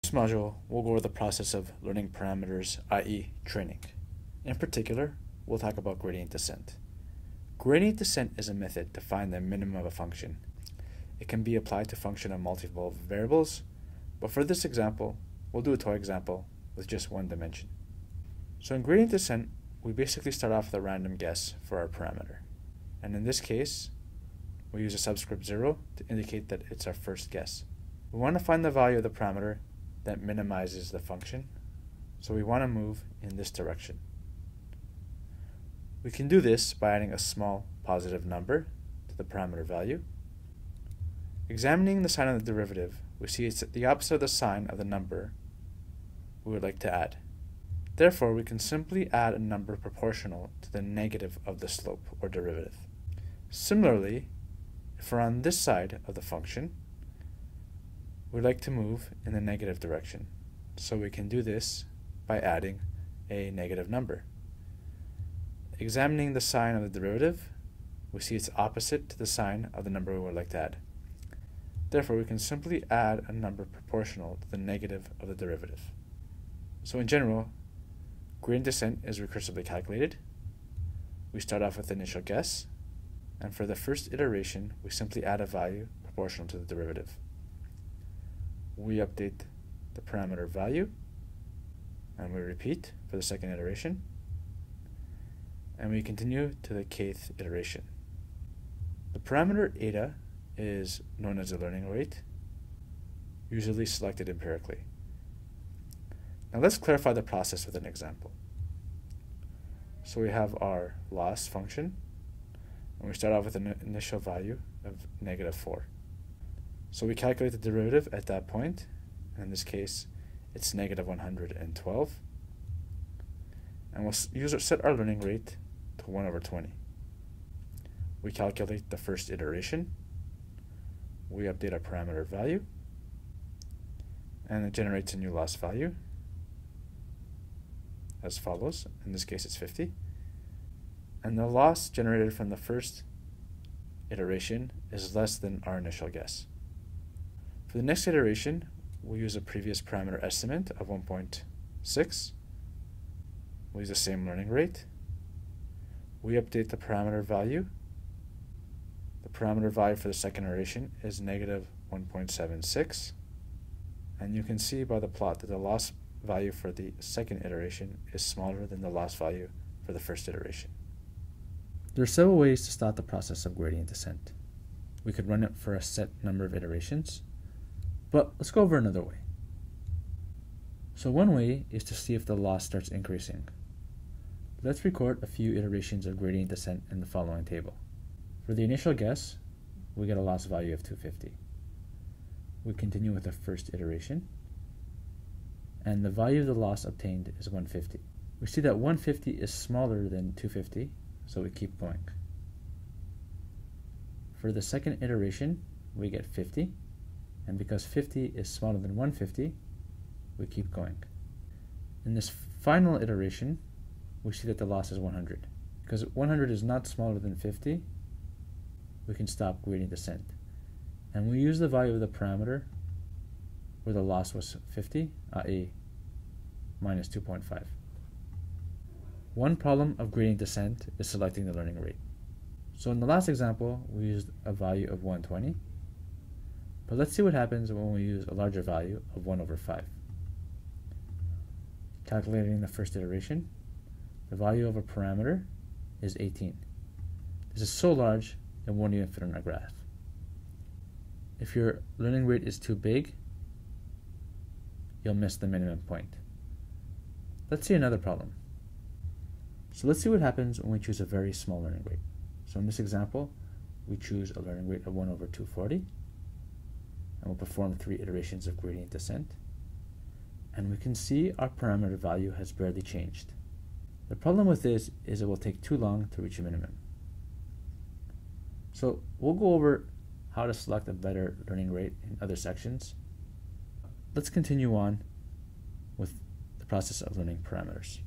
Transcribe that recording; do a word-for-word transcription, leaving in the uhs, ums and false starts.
In this module, we'll go over the process of learning parameters, that is training. In particular, we'll talk about gradient descent. Gradient descent is a method to find the minimum of a function. It can be applied to a function of multiple variables, but for this example, we'll do a toy example with just one dimension. So in gradient descent, we basically start off with a random guess for our parameter. And in this case, we use a subscript zero to indicate that it's our first guess. We want to find the value of the parameter that minimizes the function, so we want to move in this direction. We can do this by adding a small positive number to the parameter value. Examining the sign of the derivative, we see it's the opposite of the sign of the number we would like to add. Therefore, we can simply add a number proportional to the negative of the slope or derivative. Similarly, if we're on this side of the function, we'd like to move in the negative direction. So we can do this by adding a negative number. Examining the sign of the derivative, we see it's opposite to the sign of the number we would like to add. Therefore, we can simply add a number proportional to the negative of the derivative. So in general, gradient descent is recursively calculated. We start off with the initial guess, and for the first iteration, we simply add a value proportional to the derivative. We update the parameter value, and we repeat for the second iteration, and we continue to the kth iteration. The parameter eta is known as the learning rate, usually selected empirically. Now let's clarify the process with an example. So we have our loss function, and we start off with an initial value of negative four. So we calculate the derivative at that point, and in this case, it's negative one hundred twelve. And we'll use our, set our learning rate to one over twenty. We calculate the first iteration. We update our parameter value, and it generates a new loss value as follows. In this case, it's fifty. And the loss generated from the first iteration is less than our initial guess. For the next iteration, we'll use a previous parameter estimate of one point six. We'll use the same learning rate. We update the parameter value. The parameter value for the second iteration is negative one point seven six. And you can see by the plot that the loss value for the second iteration is smaller than the loss value for the first iteration. There are several ways to start the process of gradient descent. We could run it for a set number of iterations, but let's go over another way. So one way is to see if the loss starts increasing. Let's record a few iterations of gradient descent in the following table. For the initial guess, we get a loss value of two hundred fifty. We continue with the first iteration, and the value of the loss obtained is one hundred fifty. We see that one hundred fifty is smaller than two hundred fifty, so we keep going. For the second iteration, we get fifty, and because fifty is smaller than one hundred fifty, we keep going. In this final iteration, we see that the loss is one hundred. Because one hundred is not smaller than fifty, we can stop gradient descent. And we use the value of the parameter where the loss was fifty, that is minus two point five. One problem of gradient descent is selecting the learning rate. So in the last example, we used a value of one hundred twenty, but let's see what happens when we use a larger value of one over five. Calculating the first iteration, the value of a parameter is eighteen. This is so large, it won't even fit on our graph. If your learning rate is too big, you'll miss the minimum point. Let's see another problem. So let's see what happens when we choose a very small learning rate. So in this example, we choose a learning rate of one over two hundred forty, and we'll perform three iterations of gradient descent. And we can see our parameter value has barely changed. The problem with this is it will take too long to reach a minimum. So we'll go over how to select a better learning rate in other sections. Let's continue on with the process of learning parameters.